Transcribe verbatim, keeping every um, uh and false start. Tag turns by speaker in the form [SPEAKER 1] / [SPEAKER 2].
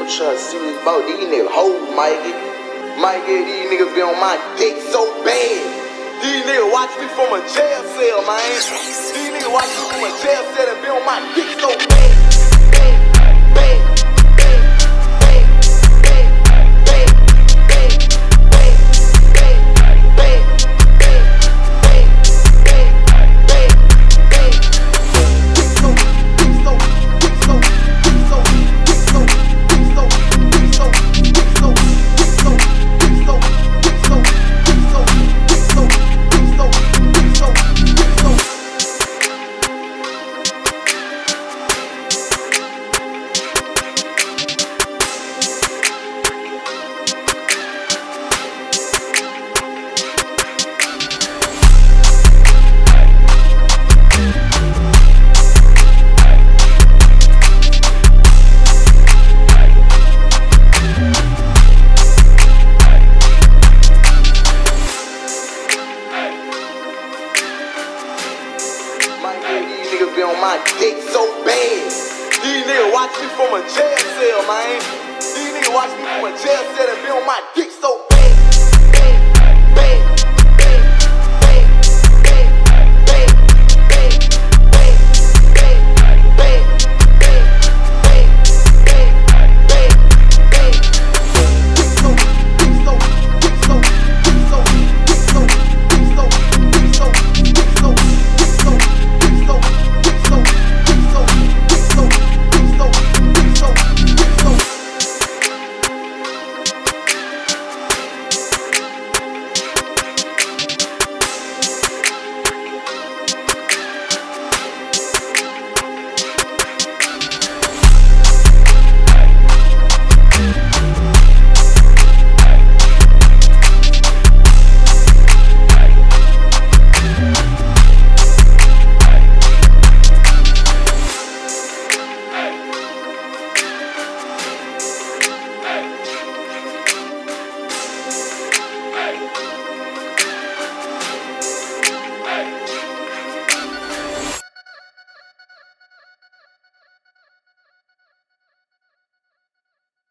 [SPEAKER 1] I'm trying to see this about these niggas hoes, Mikey. Mikey, these niggas be on my dick so bad. These niggas watch me from a jail cell, man. These niggas watch me from a jail cell and be on my dick so bad. Bad, bad. These niggas be on my dick so bad. These niggas watch me from a jail cell, man. These niggas watch me from a jail cell and be on my dick so bad.